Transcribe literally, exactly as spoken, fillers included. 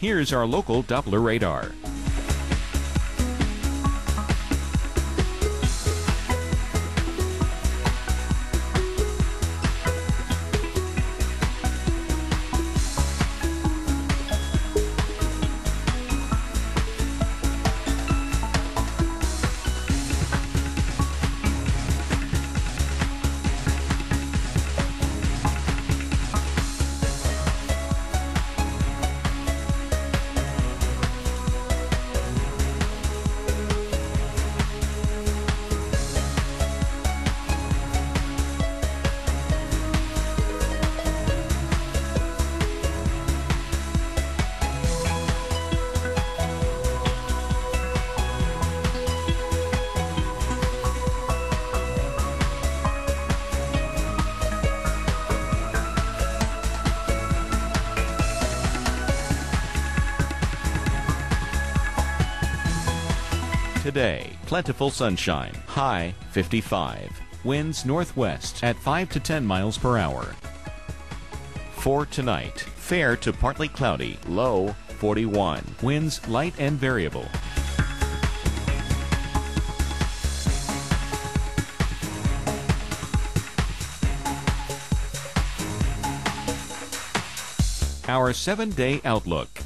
Here's our local Doppler radar. Today, plentiful sunshine, high fifty-five. Winds northwest at five to ten miles per hour. For tonight, fair to partly cloudy, low forty-one. Winds light and variable. Our seven-day outlook.